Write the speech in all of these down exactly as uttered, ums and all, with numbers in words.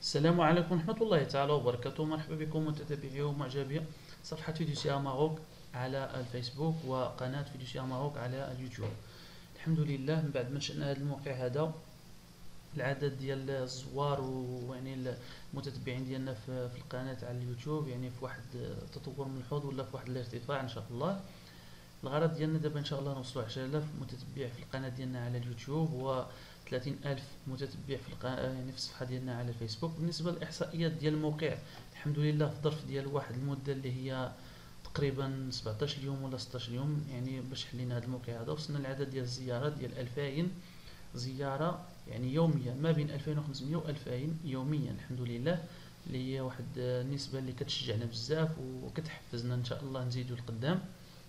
السلام عليكم ورحمة الله تعالى وبركاته. مرحبا بكم متتبعي ومعجبي صفحة فيديوسيا ماروك على الفيسبوك وقناة فيديوسيا ماروك على اليوتيوب. الحمد لله من بعد ما نشأنا هذا الموقع هذا العدد ديال الزوار ويعني المتتبعين ديالنا في في القناة على اليوتيوب يعني في واحد التطور ملحوظ ولا في واحد الارتفاع ان شاء الله. الغرض ديالنا دابا ان شاء الله نوصلوا عشرة آلاف متتبع في القناه ديالنا على اليوتيوب و ثلاثين ألف متتبع في القناه يعني في الصفحه ديالنا على الفيسبوك. بالنسبه للاحصائيات ديال الموقع الحمد لله في ظرف ديال واحد المده اللي هي تقريبا سبعطاش يوم ولا ستطاش يوم يعني باش حلينا هذا الموقع هذا وصلنا لعدد ديال الزيارات ديال ألفين زياره يعني يوميا، ما بين ألفين وخمسمية و ألفين يوميا الحمد لله، اللي هي واحد النسبه اللي كتشجعنا بزاف وكتحفزنا ان شاء الله نزيدوا لقدام.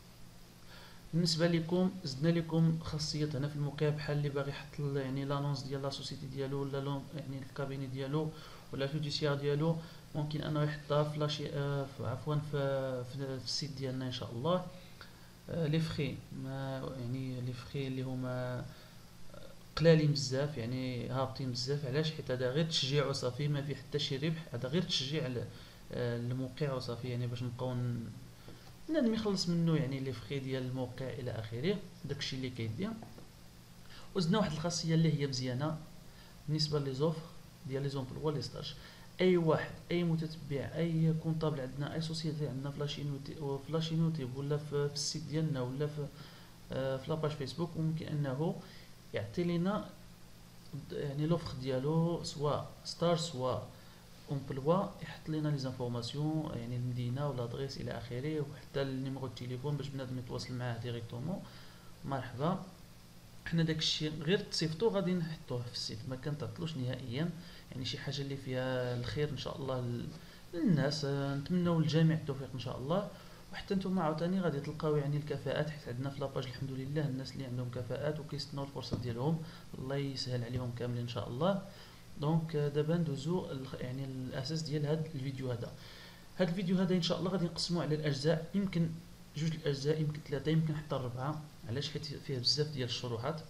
بالنسبه لكم زدنا لكم خاصيه هنا في الموقع بحال اللي باغي يحط يعني لانونس ديال لا سوسيتي ديالو ولا لون يعني الكابيني ديالو ولا الفيديوسيار ديالو، ممكن انه يحطها في لاشي آه عفوا في, في, في السيت ديالنا ان شاء الله. آه لي فخي ما يعني لي فخي اللي هما قلالين بزاف يعني هابطين بزاف. علاش؟ حيت هذا غير تشجيع وصافي، ما في حتى شي ربح، هذا غير تشجيع الموقع وصافي يعني باش نبقاو بنادم يخلص منه يعني لي فخي ديال الموقع الى اخره. داكشي اللي كيدير. وزدنا واحد الخاصيه اللي هي مزيانه بالنسبه لي زوفر ديال لي زومبلوا لي ستاج. اي واحد اي متتبع اي كونطابل عندنا اي سوسيتي عندنا في لاشينوتي في لاشينوتيب ولا في, في السيت ديالنا ولا في آه في لاباج فيسبوك ممكن انه يعطي لنا يعني لوفر ديالو سواء ستار سواء امبلوا، يحط لنا لي زانفورماسيون يعني المدينه ولا ادريس الى اخره وحتى النيميرو التليفون باش بنادم يتواصل معاه ديريكتومون. مرحبا، حنا داكشي غير تصيفطو غادي نحطوه في السيت، ما كنتعطلوش نهائيا. يعني شي حاجه اللي فيها الخير ان شاء الله للناس. نتمنوا للجميع التوفيق ان شاء الله. وحتى نتوما عاوتاني غادي تلقاو يعني الكفاءات، حيت عندنا في لاباج الحمد لله الناس اللي عندهم كفاءات وكيستناو الفرصه ديالهم، الله يسهل عليهم كاملين ان شاء الله. دونك دابا ندوزو يعني الاساس ديال هذا الفيديو هذا. هذا الفيديو هذا ان شاء الله غادي نقسموه على الاجزاء، يمكن جوج الاجزاء يمكن ثلاثه يمكن حتى اربعه. علاش؟ حيت فيه بزاف ديال الشروحات.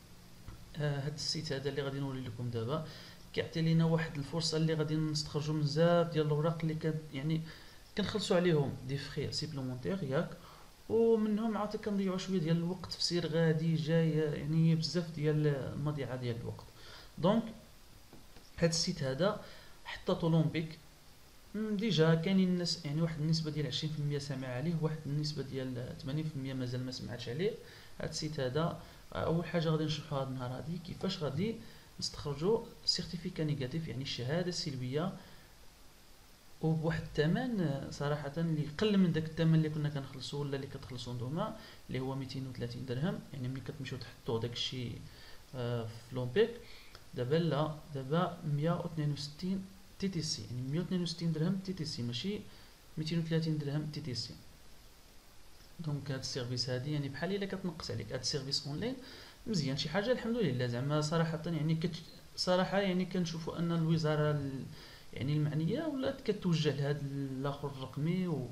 آه هذا السيت هذا اللي غادي نوري لكم دابا كيعطي لنا واحد الفرصه اللي غادي نستخرجوا من بزاف ديال الاوراق اللي كان يعني كنخلصوا عليهم دي فخي سيبلومونتير ياك، ومنهم عاد كنضيعوا شويه ديال الوقت في سير غادي جاي يعني بزاف ديال المضيعه ديال الوقت. دونك هاد السيت هذا حتى طولومبيك ديجا كاينين الناس يعني واحد النسبه ديال عشرين في المية سامع عليه، واحد النسبه ديال ثمانين في المية مازال ما سمعتش عليه. هاد السيت هذا اول حاجه غادي نشرحوا هذا النهار هذه كيفاش غادي نستخرجوا سيرتيفيكا نيجاتيف يعني الشهاده السلبيه وبواحد الثمن صراحه اللي قل من داك الثمن اللي كنا كنخلصوا ولا اللي كتخلصوا نتوما اللي هو مئتين وثلاثين درهم. يعني ملي كتمشيو تحطوا داك الشيء آه في لومبيك دابا لا دابا مية واثنين وستين تي تي سي، يعني مية واثنين وستين درهم تي تي سي ماشي مئتين وثلاثين درهم تي تي سي. دونك هاد السيرفيس هادي يعني بحال الا كتنقص عليك هاد السيرفيس اونلاين مزيان شي حاجه الحمد لله. زعما صراحه يعني كت صراحه يعني كنشوفوا ان الوزاره ال... يعني المعنيه ولات كتوجه لهذا الاخر الرقمي و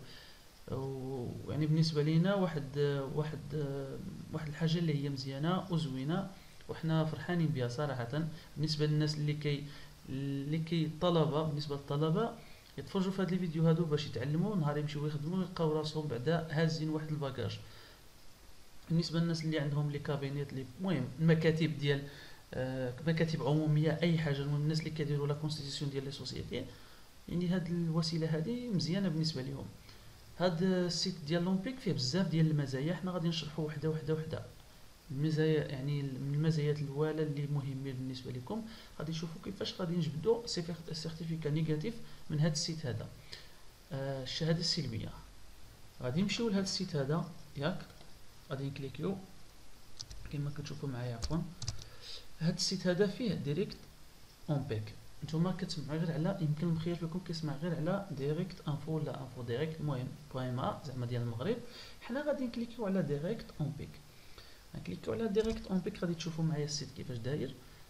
ويعني بالنسبه لينا واحد واحد واحد الحاجه اللي هي مزيانه وزوينه وحنا فرحانين بها صراحه. بالنسبه للناس اللي كي اللي كي الطلبه بالنسبه للطلبه يتفرجوا في هاد الفيديو هادو باش يتعلموا نهار يمشيو يخدموا يلقاو راسهم بعدا هازين واحد الباكاج. بالنسبه للناس اللي عندهم لي كابينيت لي المهم المكاتب ديال آه مكاتب عموميه اي حاجه، المهم الناس اللي كيديروا لا كونستيتيسيون ديال لي سوسيتي يعني هاد الوسيله هذه مزيانه بالنسبه لهم. هاد السيت ديال لومبيك فيه بزاف ديال المزايا، حنا غادي نشرحوا وحده وحده وحده. المزايا يعني من المزايات الاولى اللي مهمه بالنسبه لكم غادي نشوفوا كيفاش غادي نجبدوا سيرتيفيكا نيجاتيف من هاد السيت هذا. آه الشهاده السلبيه غادي نمشيو لهاد السيت هذا ياك، غادي نكليكيو كما كتشوفوا معايا عفوا. هاد السيت هذا فيه ديريكت اون بيك، نتوما كتسمعوا غير على يمكن المخير فيكم كيسمع غير على ديريكت انفو ولا انفو ديريكت المهم بوينما زعما ديال المغرب. حنا غادي نكليكيو على ديريكت اون بيك، نكليكيو على ديريكت اون بيك غادي تشوفوا معايا السيت كيفاش داير.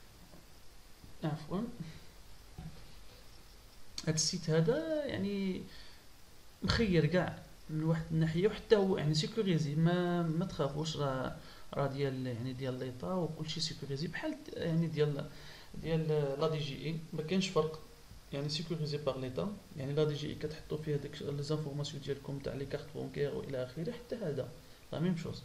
عفوا هاد السيت هذا يعني مخير كاع من واحد الناحيه وحتى هو يعني سيكوريزي، ما ما تخافوش راه راه ديال يعني ديال ليطا وكلشي سيكوريزي بحال يعني ديال ديال لا دي جي اي ما كاينش فرق. يعني سيكوريزي باغ ليتا، يعني لا دي جي اي كتحطوا فيها ديك لي زانفورماسيون ديالكم تاع لي كارت بونكير والى اخره. حتى هذا لا ميم شوز.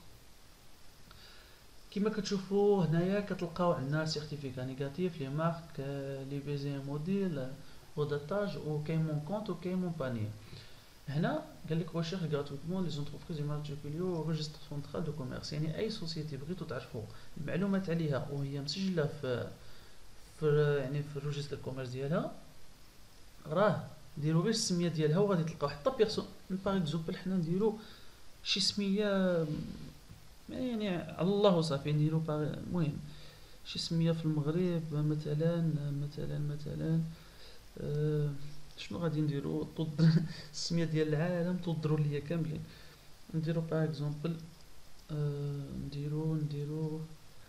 كما كتشوفوا هنايا كتلقاو عندنا سيرتيفيكا نيجاتيف لي مارك لي بيزي موديل وداتاج وكاين مون كونت وكاين مون باني. هنا قال لك ريشيرش غراتويتمون لي زونتربريز يماتريكوليو ريجستر سونترال دو كوميرس، يعني اي سوسيتي بغيتو تعرفوا المعلومات عليها وهي مسجله في في يعني في الريجستر كوميرس ديالها، راه ديروا غير السميه ديالها وغادي تلقاو حتى بيرسون. باغ اكزومبل حنا نديرو شي سميه يعني على الله وصافي نديرو باغ المهم شي سميه في المغرب مثلا مثلا مثلا أه شنو غادي نديرو طود السميه ديال العالم تضروا ليا كاملين. نديرو باغ اكزومبل أه نديرو نديرو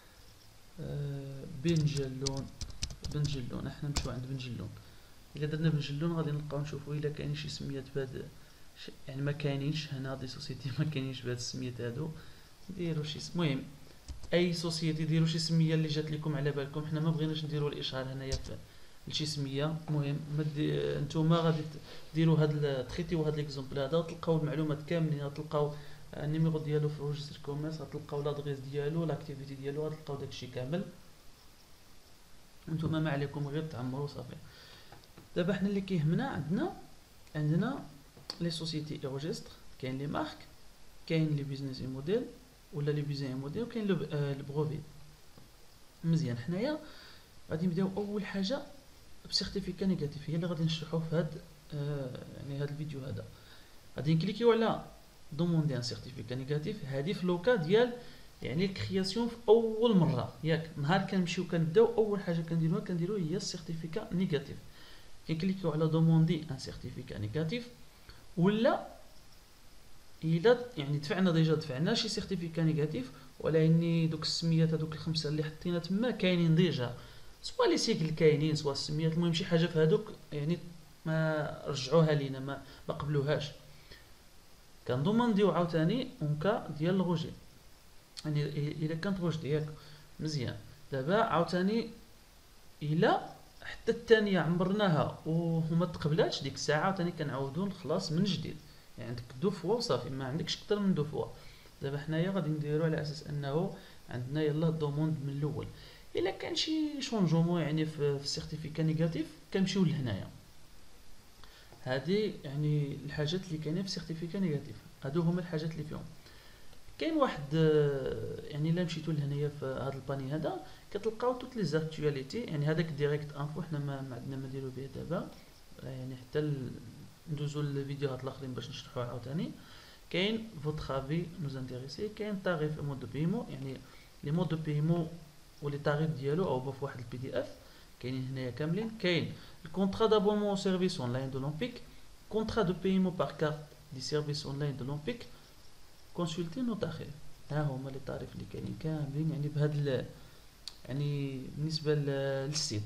أه بنجلون. بنجلون احنا نمشيو عند بنجلون. الا درنا بنجلون غادي نلقاو نشوفوا الا كاين شي سميات بهاد يعني ما كاينينش هنا دي سوسيتي ما كاينينش بهاد السميات هادو. ديروا شي المهم اي سوسيتي ديروا شي سميه اللي جات لكم على بالكم. حنا ما بغيناش نديروا الاشهار هنايا في لشي سميه. المهم نتوما غادي ديروا هاد تريتيو هاد ليكزومبل هذا وتلقاو المعلومات كاملين. تلقاو النيميرو ديالو في الريجستر كوميرس، غتلقاو لادريس ديالو لاكتيفيتي ديالو، غتلقاو داكشي كامل. نتوما ما عليكم غير تعمروا صافي. دابا حنا اللي كيهمنا عندنا عندنا لي سوسيتي اي ريجستر، كاين لي مارك، كاين لي بيزنس موديل ولا لي بيزنس موديل، وكاين لو البروفي. مزيان حنايا غادي نبداو اول حاجه بسيرتيفيكا نيجاتيف، هي اللي غادي نشرحوه في هاد آه يعني هاد الفيديو هذا. غادي نكليكيو على دوموندي ان سيرتيفيكا نيجاتيف. هذه في لوكا ديال يعني الكرياسيون في اول مره ياك نهار كنمشيو كنبداو اول حاجه كنديروها كنديرو هي السيرتيفيكا نيجاتيف. كنكليكيو على دوموندي ان سيرتيفيكا نيجاتيف، ولا الا يعني دفعنا ديجا دفعنا شي سيرتيفيكا نيجاتيف ولكن دوك السميات هذوك الخمسه اللي حطينا تما كاينين ديجا، سوا لي سيكل كاينين سوا السميات. المهم شي حاجه في هذوك يعني ما رجعوها لينا ما ما قبلوهاش. كندومونديو عاوتاني اونكا ديال الغوجي، يعني الا كانت غوج ياك مزيان. دابا عاوتاني الا حتى الثانيه عمرناها وما تقبلاتش ديك الساعه عاوتاني كنعاودو نخلص من جديد. يعني عندك دو فوا وصافي ما عندكش اكثر من دو فوا. دابا حنايا غادي نديرو على اساس انه عندنا يلاه دوموند من الاول. الا كان شي شونجومون يعني في السيرتيفيكا نيجاتيف كنمشيو لهنايا. هذه يعني الحاجات اللي كاينين في السيرتيفيكا نيجاتيف، هادو هما الحاجات اللي فيهم. كاين واحد يعني الا مشيتو لهنايا في هذا الباني هذا كتلقاو توت لي زاكتواليتي، يعني هذاك ديريكت انفو حنا ما عندنا ما نديرو به دابا، يعني حتى ندوزو للفيديوهات الاخرين باش نشرحوها عاوتاني. كاين فوتر افي نوز انتريسي، كاين تاريف مود دو بيمون، يعني لي مود دو بيمون ولي تاريف ديالو او في واحد البي دي اف كاينين هنايا كاملين. كاين الكونطرا دابونمون او سيرفيس اونلاين دو لومبيك، كونطرا دو بيمون بار كارت دي سيرفيس اونلاين دو لومبيك، كونسلتي نوتاخيل. ها هما لي طاريف اللي كاينين كاملين يعني بهاد يعني بالنسبه للسيت.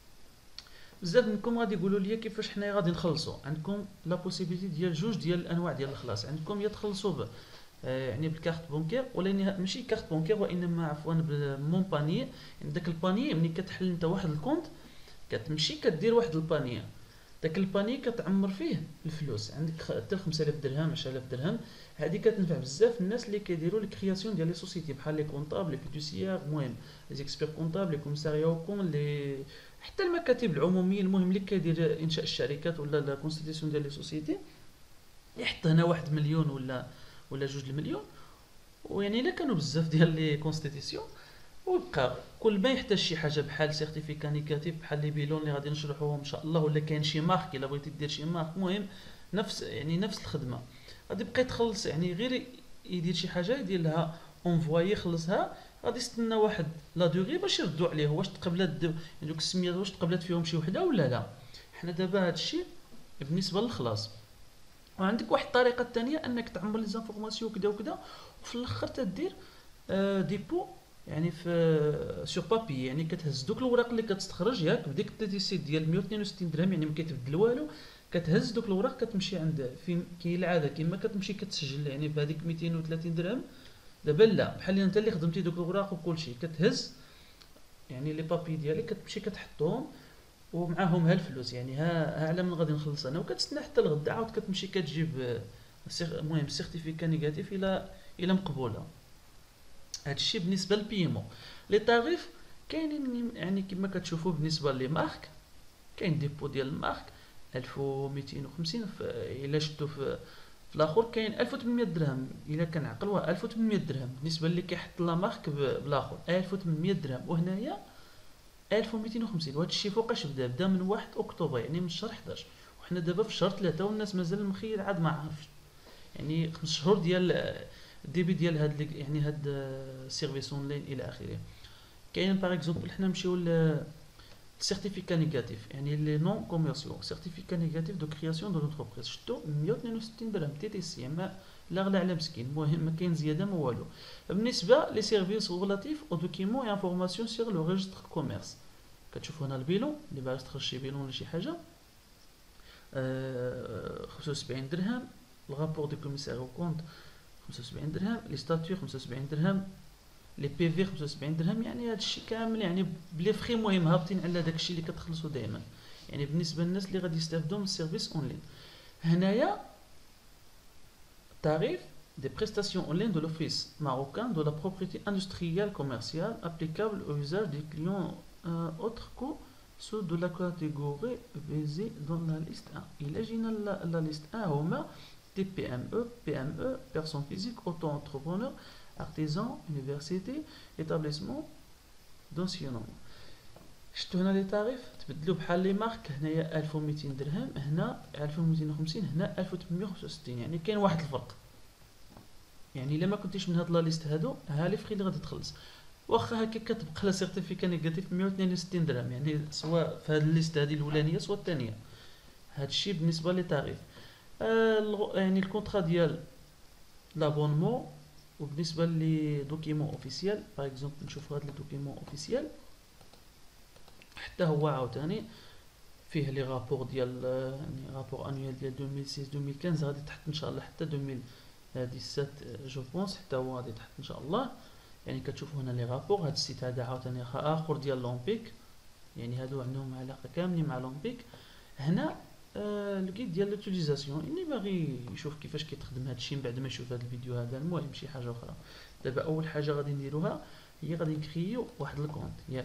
بزاف منكم غادي يقولوا لي كيفاش حنايا غادي نخلصوا. عندكم لا بوسيبيليتي ديال جوج ديال الانواع ديال الخلاص. عندكم يا تخلصوا ب آه يعني بالكارت بونكير، ولا ماشي كارت بونكير وانما عفوا بمون باني. يعني داك الباني ملي كتحل انت واحد الكونت كتمشي كدير واحد البانيه، داك الباني كتعمر فيه الفلوس. عندك حتى خمسة آلاف درهم عشرة آلاف درهم. هذه كتنفع بزاف الناس اللي كيديروا الكرياسيون ديال لي سوسيتي بحال لي كونطابل لي فيدوسيير، المهم لي زيكسبير كونطابل لي كوميساريا وكون لي حتى المكاتب العموميه. المهم اللي كيدير انشاء الشركات ولا لا كونستيتيسيون ديال لي سوسيتي يحط هنا واحد مليون ولا ولا جوج المليون. ويعني الا كانوا بزاف ديال لي كونستيتيسيون ويبقى كل ما يحتاج شي حاجه بحال سيرتيفيكا نيجاتيف بحال لي بيلون اللي غادي نشرحوهم ان شاء الله، ولا كاين شي مارك الا بغيتي دير شي مارك. المهم نفس يعني نفس الخدمه. غادي يبقى يتخلص يعني غير يدير شي حاجه يدير لها اونفوايي يخلصها، غادي يستنى واحد لا دوغي باش يردوا عليه واش تقبلات يعني دوك السميات واش تقبلات فيهم شي وحده ولا لا. حنا دابا هادشي بالنسبه للخلاص. وعندك واحد الطريقه الثانيه انك تعمل لي زانفورماسيون كذا وكذا وفي الاخر تدير آه ديبو يعني في سور بابي، يعني كتهز دوك الوراق اللي كتستخرج ياك بديك التيسيت ديال مية واثنين وستين درهم، يعني ما كيتبدل والو. كتهز دوك الوراق كتمشي عند فين كاين العاده كيما كتمشي كتسجل يعني بهذيك ميتين وثلاثين درهم. دابا لا بحال انت اللي خدمتي دوك الوراق وكلشي كتهز يعني لي بابي ديالك كتمشي كتحطهم ومعاهم ها الفلوس، يعني ها ها على من غادي نخلص انا، وكتستنى حتى الغدا عاود كتمشي كتجيب آه، سيغ- المهم سيرتيفيكا نيجاتيف الى الى مقبوله. هادشي بالنسبه للبيمون. لي طاريف كاينين يعني كما كتشوفوا بالنسبه لي مارك، كاين ديبو ديال المارك ألف ومئتين وخمسين، الا شفتو في في الاخر كاين ألف وثمانمائة درهم، الا كنعقل واه ألف وثمانمائة درهم بالنسبه اللي كيحط لا مارك ب- بالاخر ألف وثمانمائة درهم، وهنايا ألف ومئتين وخمسين. وهذا الشيء فوقاش بدا بدا من واحد اكتوبر، يعني من شهر حداش، وحنا دابا في شهر ثلاثة والناس مازال مخيل عاد ما عرفش. يعني خمس شهور ديال آه، الديبي ديال هاد ال- يعني هاد السيرفيس اونلاين الى اخره. كاين باغ اكزومبل حنا نمشيو ل certificat négatif يعني les non commerciaux certificat négatif de création de l'entreprise شتو مية واثنين وستين درهم تي تي سي، ما لا غلا على مسكين، المهم ما كاين زياده ما والو. بالنسبه لي سيرفيس ريلاتيف او دوكيمون اي انفورماسيون سيغ لو ريجستر كوميرس، كتشوفوا هنا البيلون اللي باغي تخرج شي بيلون ولا شي حاجه آه خمسة وسبعين درهم، الرابور دو كوميسار او كونت خمسة وسبعين درهم، لي ستاتيو خمسة وسبعين درهم، لي بي في خمسة وسبعين درهم. يعني هذا الشيء كامل يعني بلي فخي مهم هابطين على داك الشيء اللي كتخلصوا دائما، يعني بالنسبه للناس اللي غادي يستافدوا من السيرفيس اونلاين. هنايا tarif des prestations en ligne de l'Office marocain de la propriété industrielle commerciale applicable au usage des clients euh, autres que ceux de la catégorie visée dans la liste un. Il agit dans la, la liste un هما des P M E, P M E, personnes physiques, auto-entrepreneurs, artisans, universités, établissements d'enseignement. شفتوا هنا لي تاريف تبدلوا بحال لي مارك، هنايا ألف ومئتين درهم، هنا ألف ومئتين وخمسين، هنا ألف وثمانمائة وخمسة وستين، يعني كاين واحد الفرق. يعني الا ما كنتيش من هاد لا ليست هادو ها لي فخي اللي غادي تخلص، واخا هكا كتبقى لا سيرتيفيكا نيجاتيف مية واثنين وستين درهم، يعني سواء في هاد الليست هادي الاولانيه سواء الثانيه. هادشي بالنسبه لي تاريف. آه يعني الكونطرا ديال لابونمون. وبالنسبه لي دوكيمون اوفيسيال باغ اكزومبل نشوفوا هاد لي دوكيمون اوفيسيال، حتى هو عاوتاني فيه لي رابور ديال يعني رابور انويل ديال ألفين وستة ألفين وخمسطاش غادي تحت ان شاء الله حتى ألفين وسبعطاش جو بونس، حتى هو غادي تحت ان شاء الله. يعني كتشوفوا هنا لي رابور. هاد السيت هذا عاوتاني اخر ديال لومبيك، يعني هادو عندهم علاقه كاملين مع لومبيك. هنا آه الكيت ديال لوتيليزاسيون، اللي باغي يشوف كيفاش كيتخدم هادشي من بعد ما يشوف هاد الفيديو هذا، المهم شي حاجه اخرى. دابا اول حاجه غادي نديروها هي غادي نكريو واحد الكونت، ياك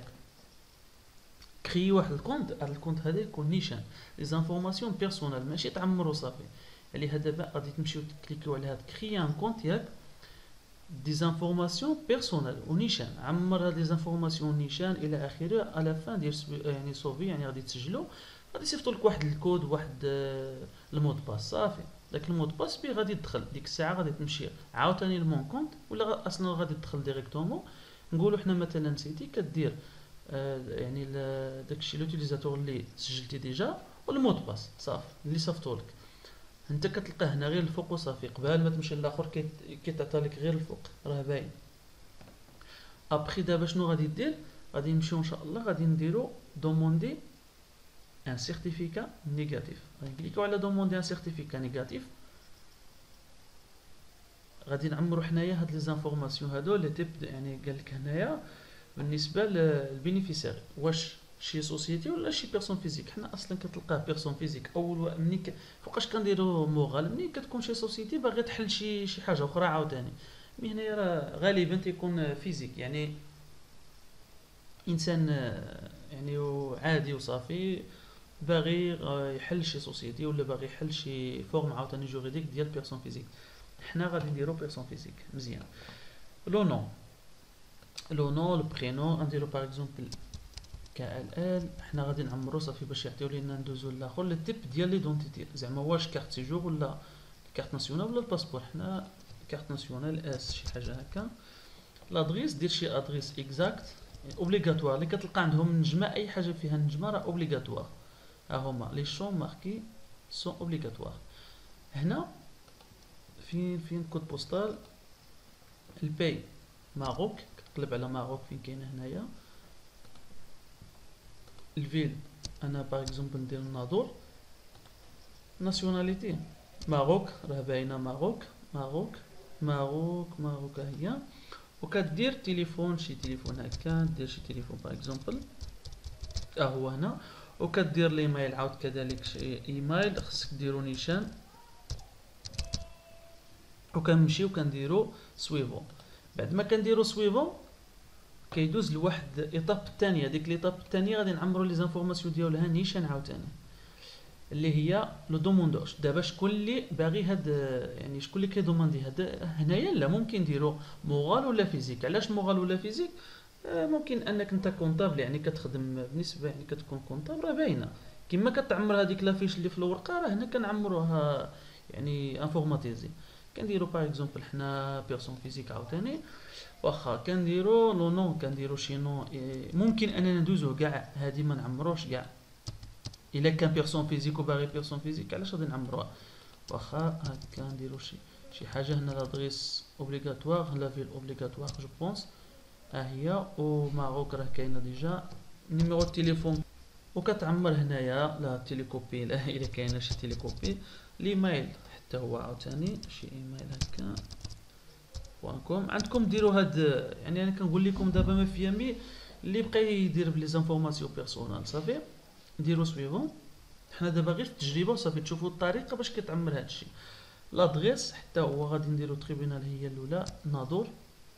كري واحد الكونت. هاد الكونت هذا يكون نيشان لي زانفورماسيون بيرسونيل، ماشي تعمر وصافي. اللي هذا دابا غادي تمشيو تكليكيو على هاد كري ان كونت، ياك دي زانفورماسيون بيرسونيل ونيشان، عمر هاد لي زانفورماسيون نيشان الى اخره. على فان ديال يعني صوفي يعني غادي تسجلوا، غادي يصيفطوا لك واحد الكود واحد آه، المود باس صافي. داك المود باس بي غادي تدخل ديك الساعه، غادي تمشي عاوتاني لمون كونت، ولا غا- اصلا غادي تدخل ديريكتومون. نقولوا حنا مثلا سيتي كدير آه، يعني ال- داكشي لوتيليزاتور اللي سجلتي ديجا والمود باس صافي اللي صيفطوا لك، انت كتلقاه هنا غير الفوق وصافي. قبل ما تمشي للاخر كيت- كيتعطى لك غير الفوق راه باين. ابخي دابا شنو غادي دير؟ غادي نمشيو ان شاء الله غادي نديرو دوموندي ان سيرتيفيكا نيجاتيف. غادي نكليكو على دوموندي ان سيرتيفيكا نيجاتيف، غادي نعمرو حنايا هاد لي زانفورماسيون هادو اللي تيب يعني قال لك هنايا بالنسبه للبينيفيسير واش شي سوسيتي ولا شي بيرسون فيزيك. حنا اصلا كتلقاه بيرسون فيزيك اول و- ملي ك... فوقاش كنديرو مغال ملي كتكون شي سوسيتي باغي تحل شي شي حاجه اخرى عاوتاني. مي هنايا راه غالبا تيكون فيزيك، يعني انسان آه، يعني عادي وصافي باغي آه، يحل شي سوسيتي ولا باغي يحل شي فورم عاوتاني جوريديك ديال بيرسون فيزيك. حنا غادي نديرو بيرسون فيزيك مزيان. لو نو لو نو لو برينو نديرو باغ اكزومبل كا ال ال. حنا غادي نعمرو صافي باش يعطيو لينا ندوزو للاخر لي تيب ديال ليدونتيتي، زعما واش كارت سيجور ولا كارت ناسيونال ولا الباسبور. حنا كارت ناسيونال اس شي حاجه هكا. لادريس دير شي ادريس اكزاكت اوبليغاتوار، اللي كتلقى عندهم النجمه اي حاجه فيها النجمه راه اوبليغاتوار. ها هما لي شون ماركي سون اوبليغاتوار. هنا فين فين كود بوستال الباي ماروك، كتقلب على ماروك فين كاينه هنايا. الفيل انا باغ اكزومبل ندير الناظور. ناسيوناليتي ماروك، راه باينه ماروك ماروك ماروك ماروك ها هي. وكدير تليفون شي تليفون هكا، دير شي تليفون باغ اكزومبل ها هو هنا. وكدير الايميل عاود كذلك ايميل خصك ديرو نيشان، وكنمشيو كنديرو سويفون. بعد ما كنديرو سويفون كيدوز لواحد ايطاب الثانيه. ديك ليطاب الثانيه غادي نعمرو لي زانفورماسيون ديالها نيشان عاوتاني، اللي هي لو دوموندوش. دابا شكون اللي باغي هاد، يعني شكون اللي كيدوماندي هاد هنايا؟ لا ممكن نديرو موغال ولا فيزيك. علاش موغال ولا فيزيك؟ آه ممكن انك انت كونطابل، يعني كتخدم بنسبه، يعني كتكون كونطابل راه باينه كما كتعمر هذيك لافيش اللي في الورقه، راه هنا كنعمروها يعني انفورماتيزي. كنديرو باغ اكزومبل حنا بيرسون فيزيك عاوتاني، واخا كنديرو لو نون كنديرو شي نون. ممكن اننا ندوزو كاع هادي ما نعمروش كاع. الا كان بيرسون فيزيك وباغي بيرسون فيزيك علاش غادي نعمروها؟ واخا هكا نديرو شي شي حاجه هنا. لادريس اوبليغاتوار، لا فيل اوبليغاتوار جو بونس، ها هي. وماروك راه كاينه ديجا. نيميرو التليفون وكتعمر هنايا لا تيليكوبي، لا الا كاينه شي تيليكوبي. الايميل حتى هو عاوتاني شي ايميل هكا بوانكوم. عندكم ديروا هاد، يعني انا كنقول لكم دابا ما في يمي اللي بقى يدير بلي زانفورماسيون بيرسونال صافي ديروا سويفون. حنا دابا غير في التجربه وصافي تشوفوا الطريقه باش كيتعمر هادشي. لادريس حتى هو غادي نديرو تريبونال هي الاولى نادور،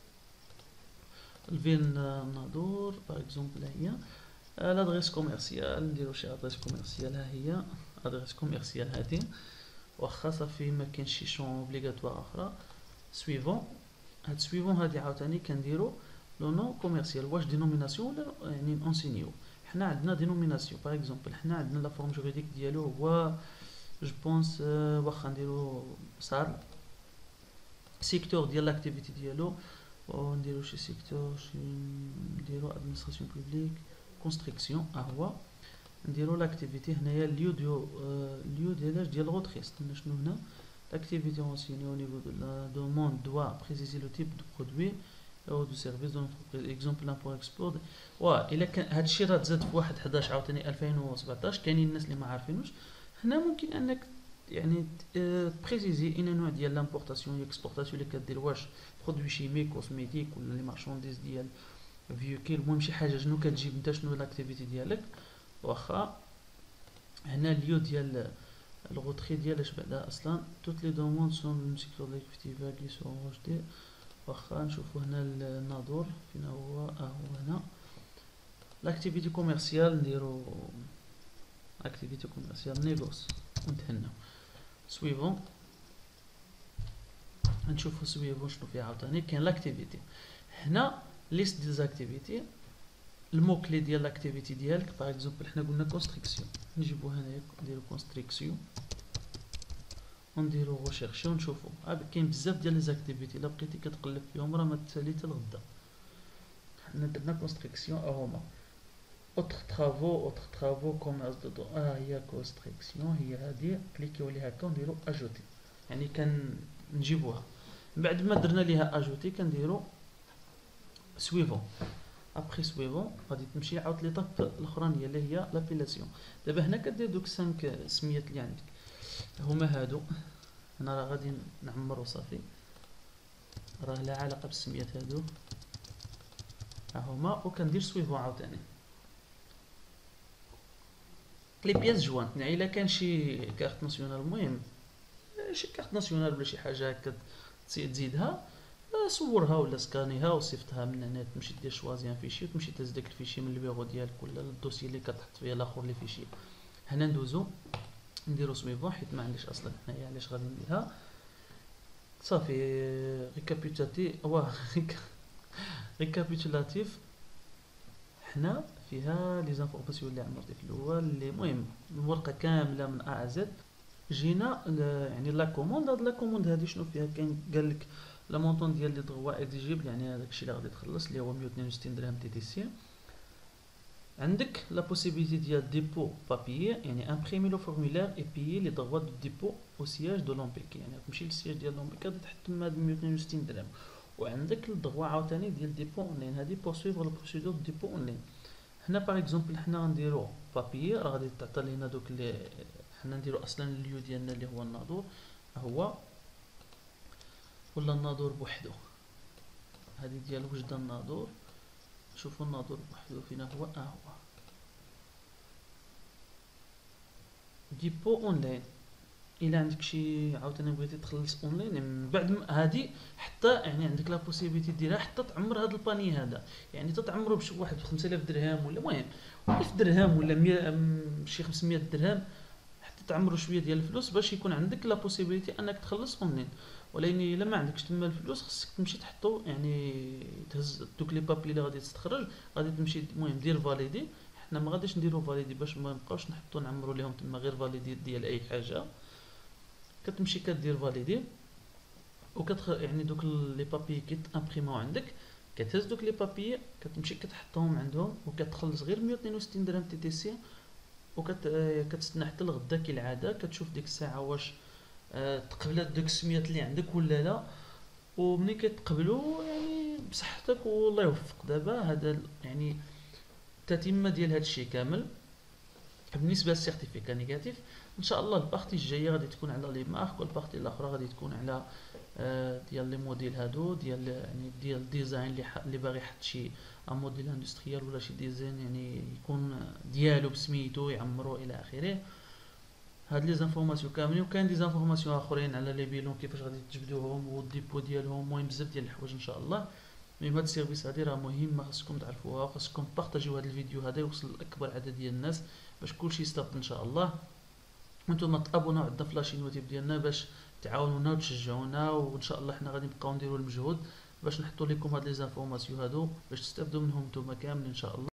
الفين نادور باغ اكزومبل هي. لادريس كوميرسيال نديرو شي ادريس كوميرسيال، ها هي ادريس كوميرسيال هادي. واخا صافي ما كاينش شي شون اوبليغاتوار اخرى. سويفون. هاد سويفون هادي عاوتاني كنديرو لو نون كوميرسيال. واش دينوميناسيون ولا يعني نونسينيو؟ حنا عندنا دينوميناسيون باغ اكزومبل، حنا عندنا لا فورم جوريديك ديالو هو جو بونس واخا نديرو صار سيكتور ديال لاكتيفيتي ديالو، ونديرو شي سيكتور شي نديرو ادمنستراسيون بوبليك كونستركسيون. ها هو نديرو لاكتيفيتي هنايا اليو ديو اليو ديال ديال الغوتري. استنى شنو هنا؟ l'activité renseignée au niveau de la demande doit préciser le type de produit ou de service de l'entreprise. exemple l'import export. والا كان هادشي راه تزاد في واحد حداش عاوتاني ألفين وسبعطاش. كاينين الناس اللي ما عارفينوش. هنا ممكن انك يعني بريسيزي ان نوع ديال لامبورطاسيون اكسبورطاسيون اللي كدير، واش برودوي شيميك كوسميتيك ولا لي مارشانديز ديال فيوكيل. المهم شي حاجه شنو كتجيب انت، شنو لاكتيفيتي ديالك. واخا هنا اليو ديال الغوتري ديال اش بعدا اصلا toutes les demandes sont le secteur d'activité qui sont rejetées. واخا نشوفوا هنا الناظور فين هو؟ اه هو هنا لاكتيفيتي كوميرسيال. نديرو اكتيفيتي كوميرسيال نيغوس ونتهناو. سويفون نشوفوا سويفون شنو فيها عاوتاني. كاين لاكتيفيتي هنا ليست ديال زاكتيفيتي. المو كلي ديال لاكتيفيتي ديالك باغ اكزومبل حنا قلنا كونستركسيون، نجيبو هنايا نديرو كونستركسيون ونديرو ريشيرشي ونشوفو. ها كاين بزاف ديال لي زاكتيفيتي الا بقيتي كتقلب فيهم راه ما تسالي حتى لغدا. حنا درنا كونستركسيون ها هما اوتر ترافو اوتر ترافو كوميرس دو دو. ها هي كونستركسيون هي هادي. كليكيو عليها هكا ونديرو اجوتي، يعني كان نجيبوها. بعد ما درنا ليها اجوتي كنديرو سويفون. ابري سويفون غادي تمشي عاود ليطاب الاخرانيه اللي هي لابيلاسيون. دابا هنا كدير دوك خمسة سميات اللي عندك هما هادو. هنا راه غادي نعمرو صافي، راه لا علاقه بالسميات هادو ها هما. وكندير سويفون عاوتاني. لي بياس جوان يعني الا كان شي كارت ناسيونال، المهم شي كارت ناسيونال ولا شي حاجه هكا تزيدها، صورها ولا سكانيها وصيفطها من هنا. تمشي دير شوازي ان فيشي وتمشي تهز داك الفيشي من البيرو ديالك ولا الدوسي اللي كتحط فيه الاخر لي فيشي. هنا ندوزو نديرو سويفون حيت ما عنديش اصلا هنايا. علاش غادي نديرها صافي ريكابيتاتي واه ريكابيتولاتيف. حنا فيها لي زانفورماسيون اللي عمرتي في الاول اللي المهم الورقه كامله من ا زد. جينا يعني لا كوموند. هاد لا كوموند هادي شنو فيها؟ كاين قال لك لا مونطون ديال لي دروا اكزيجيبل، يعني هذاك الشيء اللي غادي تخلص اللي هو مية واثنين وستين درهم تي تي سي. عندك لا بوسيبيليتي ديال ديبو بابيي، يعني امبريمي لو فورمولير اي بيي لي دروا دو ديبو او سياج دو لومبيك، يعني تمشي للسياج ديال لومبيك غادي تحط تما هاد مية واثنين وستين درهم. وعندك الدغوا عاوتاني ديال ديبو اونلاين، هادي بور سويفر لو بروسيدور دو ديبو اونلاين. هنا باغ اكزومبل حنا غنديرو بابيي، راه غادي تعطي لينا دوك اللي حنا نديرو اصلا اليو ديالنا اللي هو الناظور هو، ولا الناظور بوحدو. هذه ديال وجد الناظور. شوفوا الناظور بوحدو فينا هو. اه هو ديبو اونلاين. الا عندك شي عاوتاني بغيتي تخلص اونلاين من بعد م- هادي حتى يعني عندك لا بوسيبيتي ديرها حتى تعمر هاد الباني هذا، يعني تعمره بشي واحد ب خمسة آلاف درهم ولا المهم ألف درهم ولا مية م- شي خمسمية درهم، حتى تعمروا شويه ديال الفلوس باش يكون عندك لا بوسيبيليتي انك تخلص اونلاين. ولكن الا ما عندكش تما الفلوس خصك تمشي تحطو يعني تهز دوك لي بابي اللي غادي تستخرج، غادي تمشي المهم دير فاليدي. حنا ما غاديش نديرو فاليدي باش ما نبقاوش نحطو نعمرو ليهم تما غير فاليدي ديال اي حاجه. كتمشي كدير فاليدي وكتخ يعني دوك لي بابي كيتامبريماو عندك، كتهز دوك لي بابي كتمشي كتحطهم عندهم وكتخلص غير مية واثنين وستين درهم تي تي سي. وكت آه، كتستنى حتى الغدا كالعاده، كتشوف ديك الساعه واش آه، تقبلات دوك السميات اللي عندك ولا لا. ومني كتقبلوا يعني بصحتك والله يوفق. دابا هذا ال- يعني التتمه ديال هذا الشيء كامل بالنسبه للسيرتيفيكا نيجاتيف. ان شاء الله البارتي الجايه غادي تكون على لي مارك، والبارتي الاخرى غادي تكون على آه، ديال لي موديل هادو ديال يعني ديال الديزاين اللي ح- اللي باغي يحط شي ان موديل اندستريال ولا شي ديزاين يعني يكون ديالو بسميتو يعمرو الى اخره. هاد لي زانفورماسيون كاملين، وكاين دي زانفورماسيون اخرين على لي بيلون كيفاش غادي تجبدوهم والديبو ديالهم، المهم بزاف ديال الحوايج ان شاء الله. المهم هاد السيرفيس هادي راه مهمه، خاصكم تعرفوها وخاصكم تبارطاجيو هاد الفيديو هذا يوصل لاكبر عدد ديال الناس باش كلشي يستافد ان شاء الله. وانتم تابوناو عندنا في لاشين يوتيوب ديالنا باش تعاونونا وتشجعونا، وان شاء الله حنا غادي نبقاو نديرو المجهود باش نحطو لكم هاد لي زانفورماسيون هادو باش تستافدوا منهم نتوما كاملين ان شاء الله.